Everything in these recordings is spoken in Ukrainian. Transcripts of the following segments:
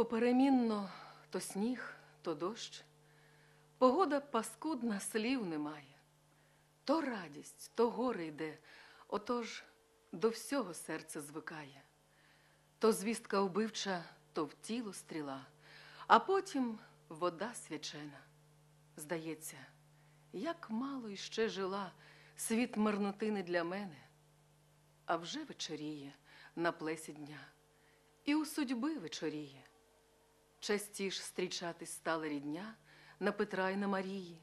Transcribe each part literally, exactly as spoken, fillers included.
поперемінно то сніг, то дощ. Погода паскудна, слів немає. То радість, то горе йде, отож до всього серце звикає. То звістка вбивча, то в тіло стріла, а потім вода свячена. Здається, як мало іще жила, світ марнотини для мене. А вже вечоріє на плесі дня, і у судьби вечоріє. Частіш зустрічатись стала рідня на Петра й на Марії.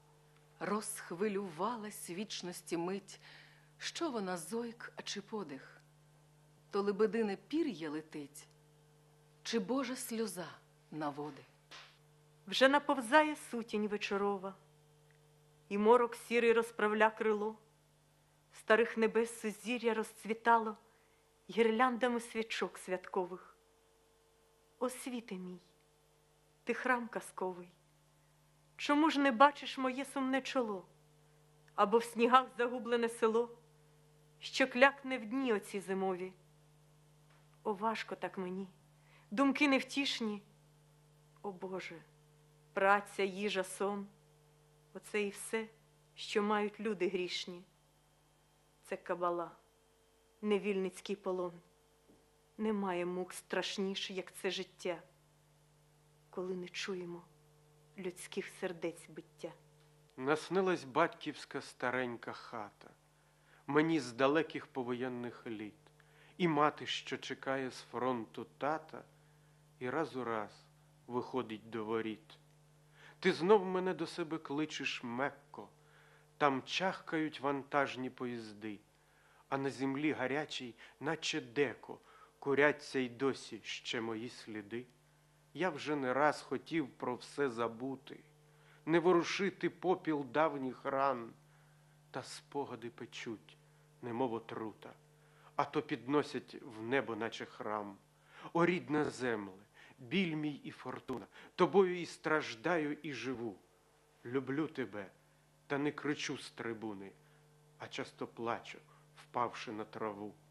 Розхвилювалась вічності мить, що вона зойк, а чи подих? То лебедине пір'я летить, чи Божа сльоза на води? Вже наповзає сутінь вечорова, і морок сірий розправля крило. Старих небес сузір'я розцвітало гірляндами свічок святкових. О, світе мій, ти храм казковий, чому ж не бачиш моє сумне чоло, або в снігах загублене село, що клякне в дні оці зимові? О, важко так мені, думки невтішні. О, Боже, праця, їжа, сон — оце і все, що мають люди грішні. Це кабала, невільницький полон. Немає мук страшніше, як це життя, коли не чуємо людських сердець биття. Наснилась батьківська старенька хата мені з далеких повоєнних літ, і мати, що чекає з фронту тата, і раз у раз виходить до воріт. Ти знов мене до себе кличеш мекко, там чахкають вантажні поїзди, а на землі гарячій, наче деко, куряться й досі ще мої сліди. Я вже не раз хотів про все забути, не ворушити попіл давніх ран, та спогади печуть, немов отрута, а то підносять в небо, наче храм. О, рідна земле, біль мій і фортуна, тобою і страждаю, і живу. Люблю тебе, та не кричу з трибуни, а часто плачу, впавши на траву.